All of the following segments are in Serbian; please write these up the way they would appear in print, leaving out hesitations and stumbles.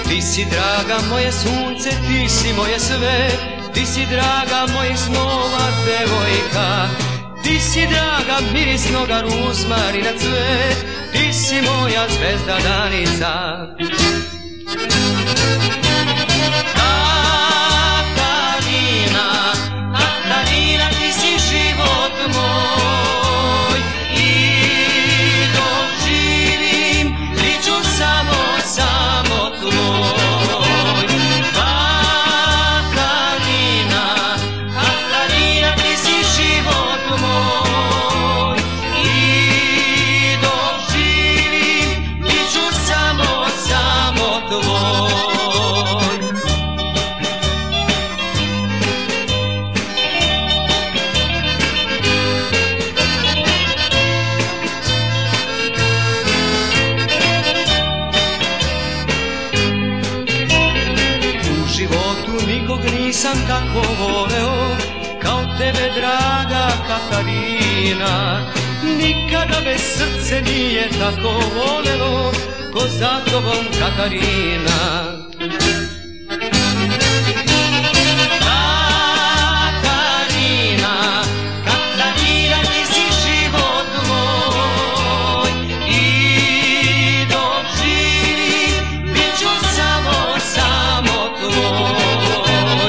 Ti si draga moje sunce, ti si moje sve, ti si draga mojih snova devojka. Ti si draga mirisnoga ruzmarina cvet, ti si moja zvezda danica. Katarina, Katarina, ti si život moj i dok živim bit ću samo tvoj. Katarina, Katarina, ti si život moj i dok živim bit ću samo tvoj. U životu nikog nisam tako voleo kao tebe, draga Katarina. Nikada me srce nije tako volelo ko za tobom, Katarina. Katarina, Katarina, ti si život moj i dok živim bit ću samo tvoj.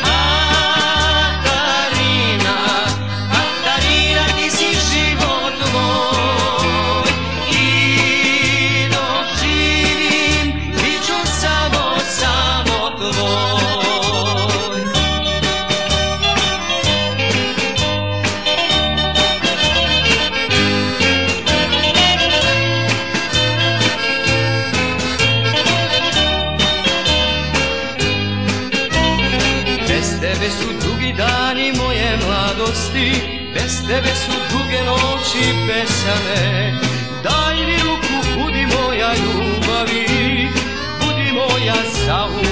Katarina, Katarina, ti si život moj i dok živim bit ću samo tvoj. Bez tebe su dugi dani moje mladosti, bez tebe su duge noći besane. Daj mi ruku, budi moja ljubavi, budi moja zauvijek.